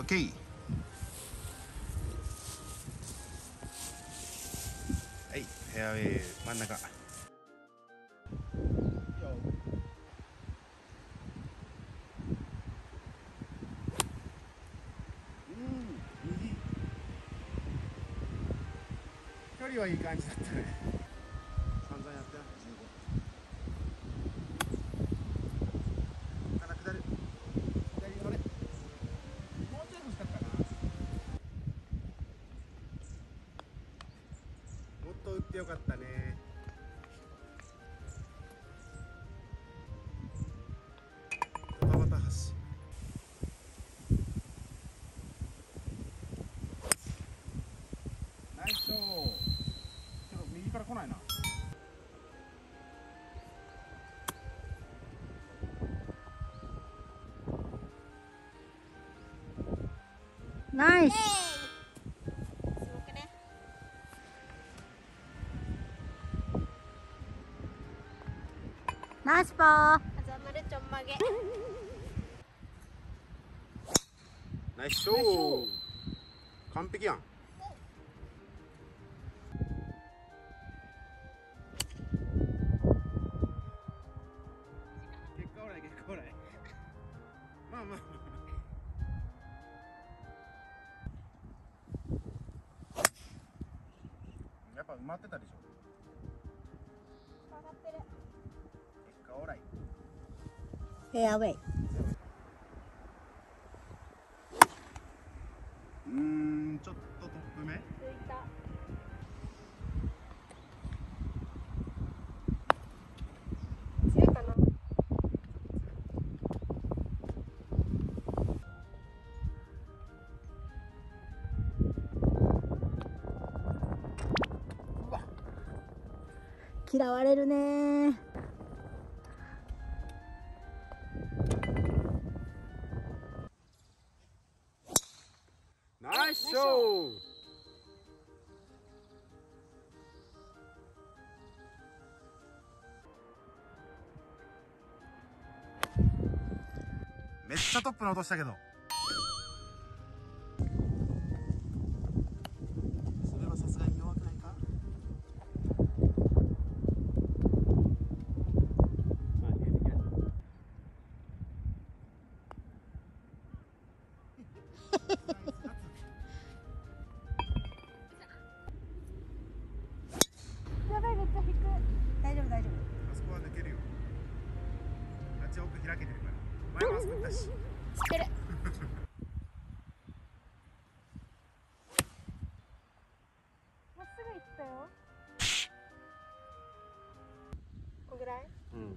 ケー。はい、フェアウェイ真ん中。右。距離はいい感じだったね。散々やったよ。15。から下る。左乗れ。もうちょい欲しかったかな。もっと打ってよかったね。ドタバタ発。ナイスショー。ちょっと右から来ないな。 ナイス。 すごくね。 ナイスパー。 あざまるちょんまげ。 ナイスショー。完璧やん。結果オーライ、結果オーライ。まあまあ。やっぱ埋まってたでしょ。 上がってる。 結果オーライ。 フェアウェイ。 ちょっとトップ目。 ついた。強いかな。 嫌われるね。 ナイスショー。めっちゃトップの落としたけど。それはさすがに弱くないか。まあ、平気だ。 やばい、めっちゃ引く。 大丈夫大丈夫。 あそこは抜けるよ。あっち奥開けてるから。前もあそこ行ったし。 知ってる。まっすぐ行ったよ。こんぐらい。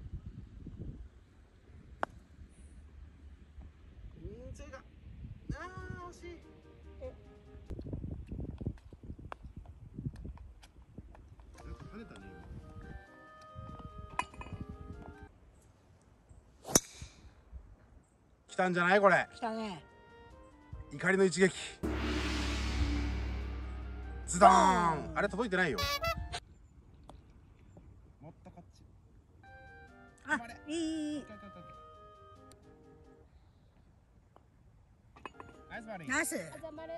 それが。惜しい。なんか跳ねたね、今。来たんじゃないこれ。 来たね。 怒りの一撃。ズドーン。あれ届いてないよ。もっとこっち。 あ、いい。 ナイスバーディー。 ナイス。 あざまる。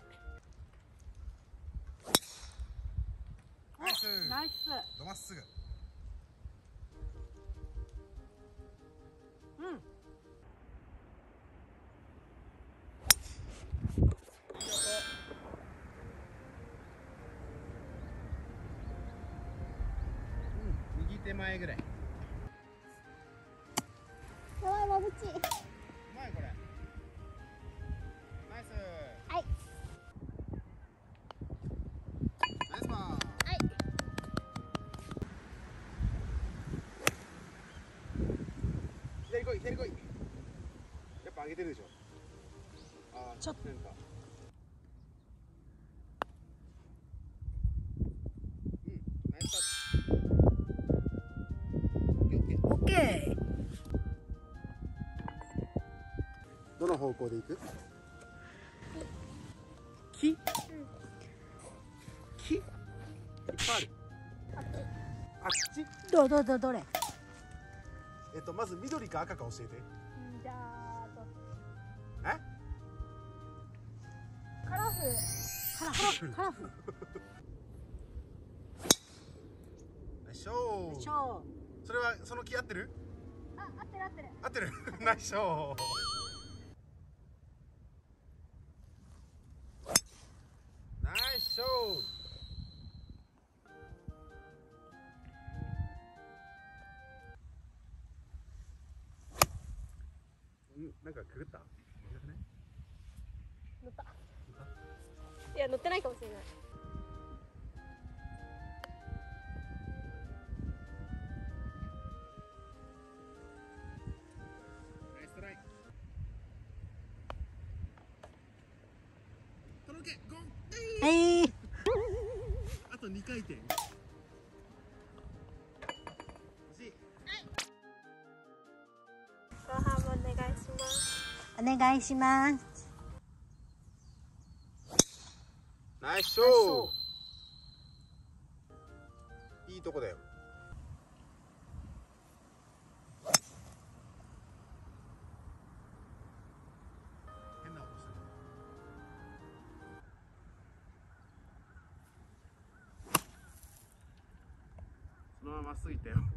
ナイス。 ナイス。 どまっすぐ。 うん。 右手前ぐらい。 やばい、まぶち。 うまいこれ。ナイス。 はい。 ナイスバー。 はい。 左来い、左来い。やっぱ上げてるでしょ。ああ、 ちょっとなんか。ナイスタッチ。オッケーオッケー。 オッケー。 どの方向で行く？木？木？いっぱいある。あっち？ どれ。 まず緑か赤か教えて。 じゃあ、 え？ カラフル。 カラフル。 ナイスショー。 ショそれはその木合ってる？ あ、合ってる合ってる。 合ってる。ナイスショー。ナイスショー。なんかくぐった？ 乗った。いや、乗ってないかもしれない。 ナイストライ。届け、ゴン。あと2回転。欲しい。 ご飯もお願いします。 お願いします。 ナイスショー。いいとこだよ。変な音したね。そのまままっすぐ行ったよ。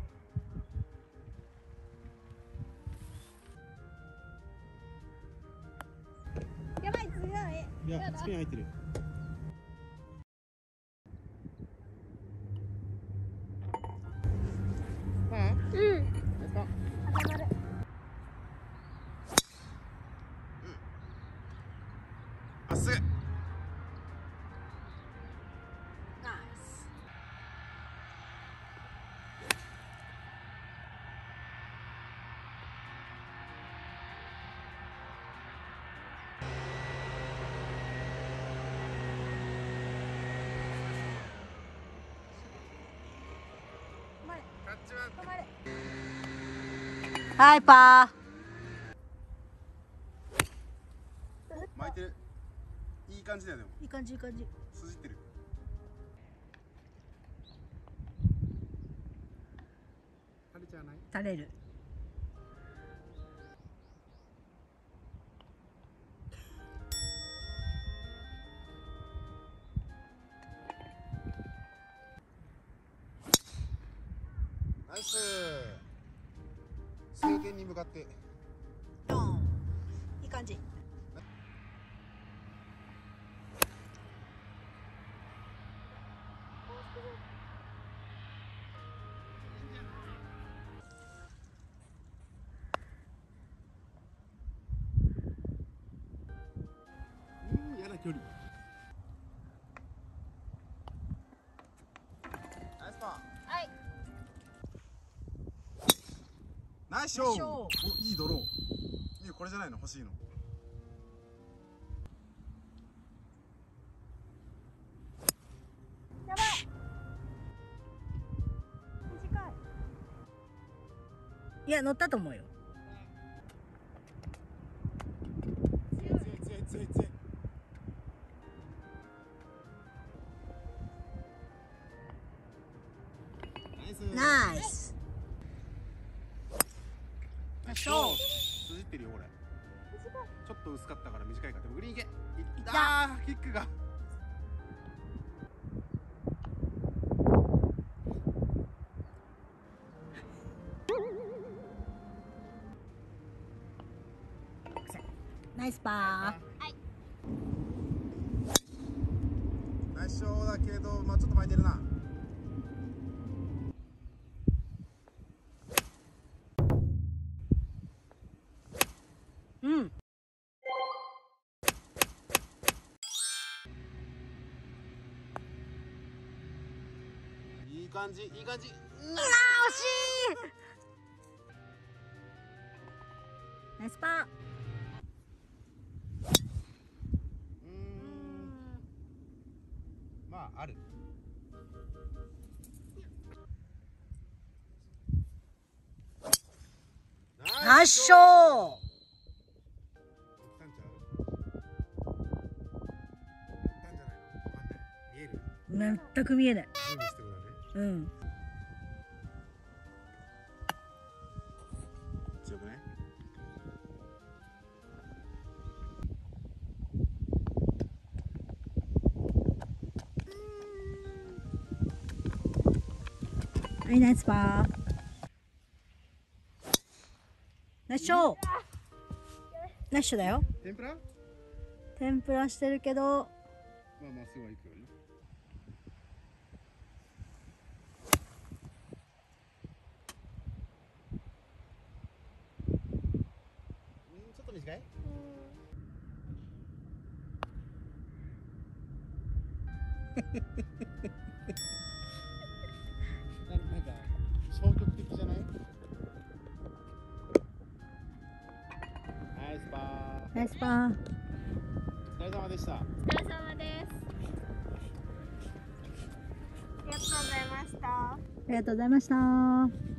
やばい、強い。 いや、スピン入ってる。 うん。 ナイスパン。 固まる。 まっすぐ。 ナイス。 タッチは止まれ。 はいパ巻いてる。いい感じだよ。でもー。いい感じいい感じ。 筋ってる。垂れちゃわない？ 垂れる。 ナイス。晴天に向かって。 ドーン。いい感じ。 嫌な距離。ナイスパー。 はい。 ナイスショー。 ナイスショー。 お、いいドロー。いいよ、これじゃないの、欲しいの。 やばい。短い。 いや乗ったと思うよ。 強い強い強い強い強い。ナイス。 ナイス。 ナイスショー。筋ってるよ、これ。ちょっと薄かったから短いから。でもグリーン行け。いったー、キックが。 ナイスパナイスショーだけど、まあちょっと巻いてるな。 ー。うん。 いい感じ、いい感じ。 惜しい。ナイスパー。 まあある。 ナイスショー。 行ったんちゃう？行ったんじゃないの？わかんない。見える？ 全く見えない。 ズームしてもだね。 うん。 強くね。 はいナイスパー。ナイスショー。ナイスショーだよ。 天ぷら？ま天ぷらしてるけど。 あまっすぐは行くよね。ちょっと短い？なんか消極的じゃない？ナイスパー。 ナイスパー。 お疲れ様でした。 お疲れ様です。ありがとうございました。 ありがとうございました。